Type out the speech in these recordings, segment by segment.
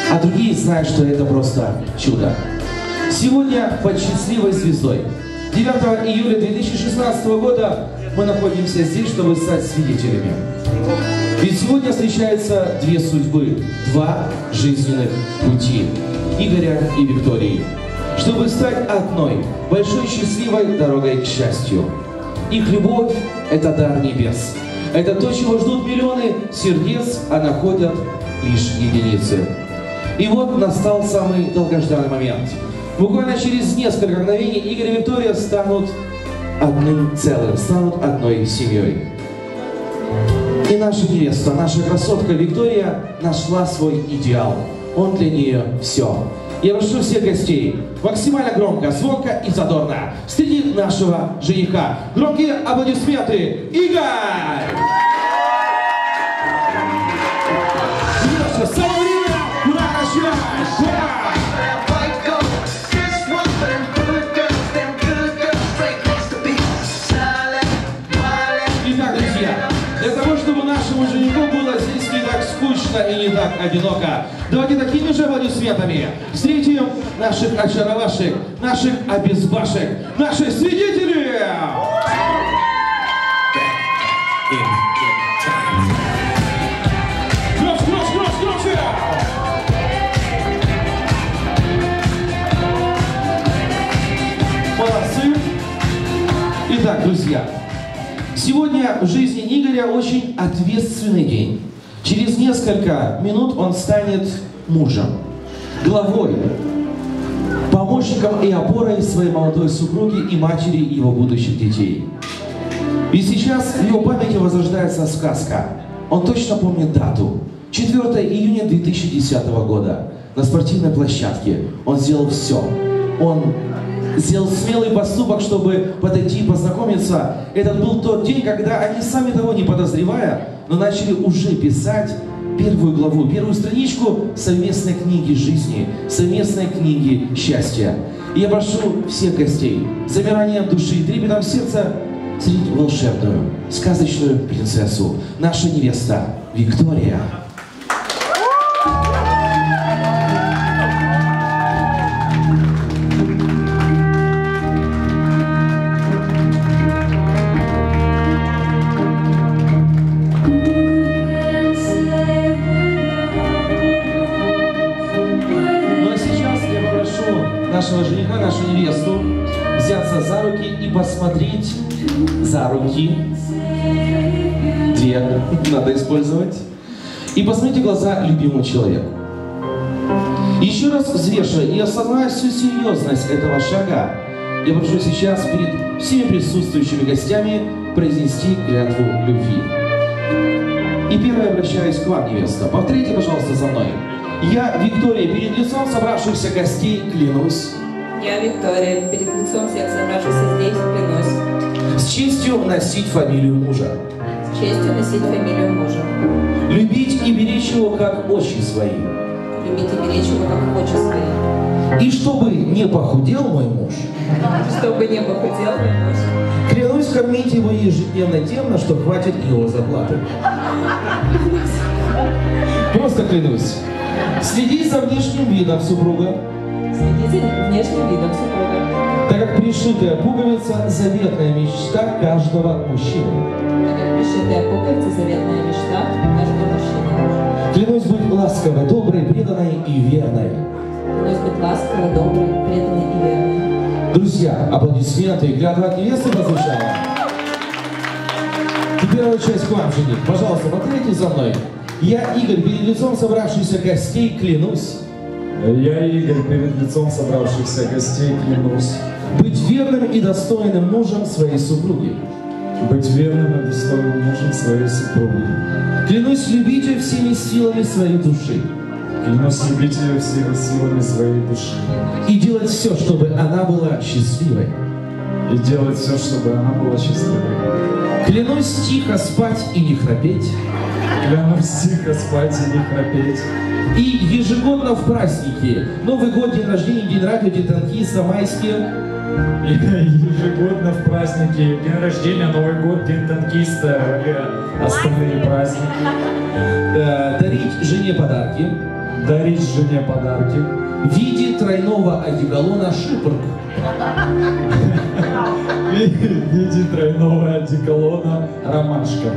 а другие знают, что это просто чудо. Сегодня под счастливой звездой 9 июля 2016 года мы находимся здесь, чтобы стать свидетелями. Ведь сегодня встречаются две судьбы, два жизненных пути Игоря и Виктории, чтобы стать одной большой счастливой дорогой к счастью. Их любовь – это дар небес. Это то, чего ждут миллионы сердец, а находят лишь единицы. И вот настал самый долгожданный момент. Буквально через несколько мгновений Игорь и Виктория станут одним целым, станут одной семьей. И наша невеста, наша красотка Виктория нашла свой идеал. Он для нее все. Я прошу всех гостей максимально громко, звонко и задорно встретить нашего жениха. Громкие аплодисменты. Игорь! Самое время, ура, начать! Итак, друзья, для того, чтобы нашему женику было здесь не так скучно и не так одиноко, давайте такими же аплодисментами встретим наших очаровашек, наших обезбашек, наших свидетелей! Молодцы! Итак, друзья, сегодня в жизни Игоря очень ответственный день. Через несколько минут он станет мужем, главой, помощником и опорой своей молодой супруги и матери его будущих детей. И сейчас в его памяти возрождается сказка. Он точно помнит дату. 4 июня 2010 года на спортивной площадке он сделал все. Он сделал смелый поступок, чтобы подойти и познакомиться. Этот был тот день, когда они, сами того не подозревая, но начали уже писать первую главу, первую страничку совместной книги жизни, совместной книги счастья. И я прошу всех гостей с замиранием души и трепетом сердца встретить волшебную, сказочную принцессу, наша невеста Виктория. Нашего жениха, нашу невесту, взяться за руки и посмотреть за руки. Две надо использовать. И посмотрите в глаза любимому человеку. Еще раз взвешивая и осознавая всю серьезность этого шага, я прошу сейчас перед всеми присутствующими гостями произнести клятву любви. И первое обращаюсь к вам, невеста. Повторите, пожалуйста, за мной. Я, Виктория, перед лицом собравшихся гостей клянусь. Я, Виктория, перед лицом всех собравшихся здесь клянусь. С честью носить фамилию мужа. С честью носить фамилию мужа. Любить и беречь его как очи свои. Любить и беречь его как очи свои. И чтобы не похудел мой муж. Чтобы не похудел мой муж. Клянусь кормить его ежедневно тем, на что хватит его зарплаты. Просто клянусь. Следить за внешним видом супруга. Следите внешним видом супруга. Так как пришитая пуговица – заветная мечта каждого мужчины. Так как пришитая пуговица – заветная мечта каждого мужчины. Клянусь быть ласковой, доброй, преданной и верной. Клянусь быть ласковой, доброй, преданной и верной. Друзья, аплодисменты и клятва от невесты прозвучала. И первая часть к вам, жених. Пожалуйста, повторите за мной. Я, Игорь, перед лицом собравшихся гостей клянусь. Я, Игорь, перед лицом собравшихся гостей клянусь. Быть верным и достойным мужем своей супруги. Быть верным и достойным мужем своей супруги. Клянусь любить ее всеми силами своей души. Клянусь любить ее всеми силами своей души. И делать все, чтобы она была счастливой. И делать все, чтобы она была счастливой. Клянусь тихо спать и не храпеть. Клянусь тихо спать и не храпеть. И ежегодно в праздники, Новый год, день рождения, день радио, день танкиста, майские. И ежегодно в праздники, день рождения, Новый год, день танкиста и остальные праздники. Дарить жене подарки. Дарить жене подарки. В виде тройного одеколона «Шипрк». В виде тройного одеколона «Ромашка».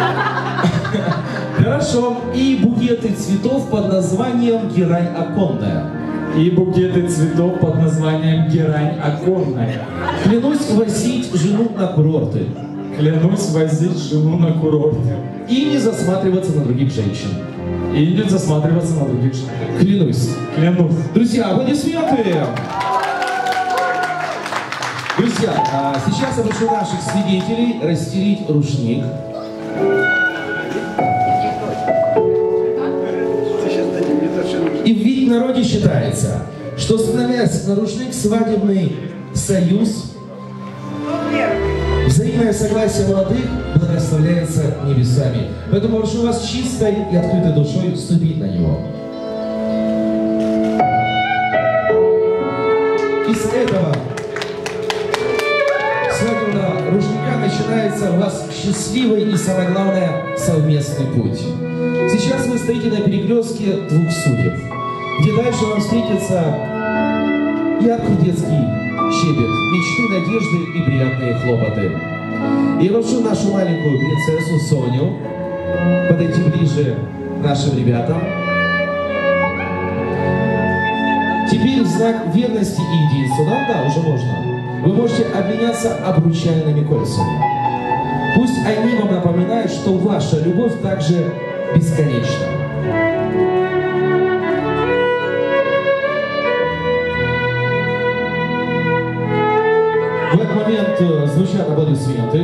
Хорошо. И букеты цветов под названием «Герань оконная». И букеты цветов под названием «Герань оконная». Клянусь возить жену на курорты. Клянусь возить жену на курорты. И не засматриваться на других женщин. И не засматриваться на других женщин. Клянусь. Клянусь. Друзья, аплодисменты! Друзья, сейчас я прошу наших свидетелей расстелить рушник. И в народе считается, что становясь на рушник свадебный союз, взаимное согласие молодых благословляется небесами. Поэтому прошу вас чистой и открытой душой вступить на него. И с этого свадебного рушника начинается у вас счастливый и, самое главное, совместный путь. Сейчас вы стоите на перекрестке двух судеб, где дальше вам встретится яркий детский щебет, мечты, надежды и приятные хлопоты. Я прошу нашу маленькую принцессу Соню подойти ближе к нашим ребятам. Теперь в знак верности и единства, да, уже можно, вы можете обменяться обручальными кольцами. Пусть они вам напоминают, что ваша любовь также бесконечна. В этот момент звучат аплодисменты.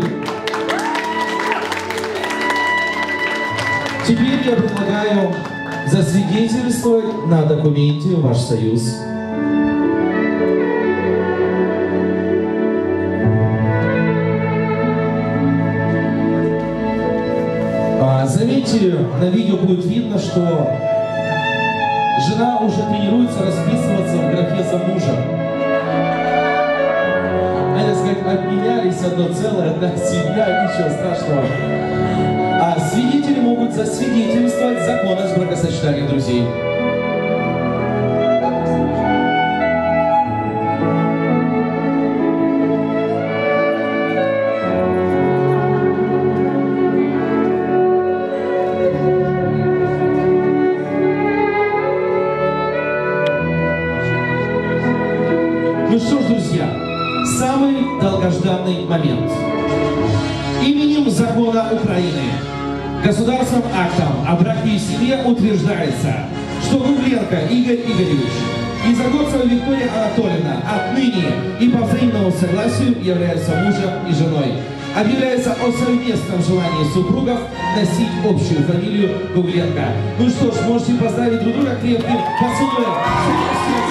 Теперь я предлагаю засвидетельствовать на документе ваш союз. Заметьте, на видео будет видно, что жена уже тренируется расписываться в графе за мужа. Они, так сказать, обменялись одно целое, одна семья, ничего страшного. А свидетели могут засвидетельствовать законность бракосочетания друзей. Ну что ж, друзья, самый долгожданный момент. Именем закона Украины, государственным актом о браке и семье утверждается, что Гугленко Игорь Игоревич и Загорцева Виктория Анатольевна отныне и по взаимному согласию являются мужем и женой. Объявляется о совместном желании супругов носить общую фамилию Гугленко. Ну что ж, можете поздравить друг друга крепким поцелуем.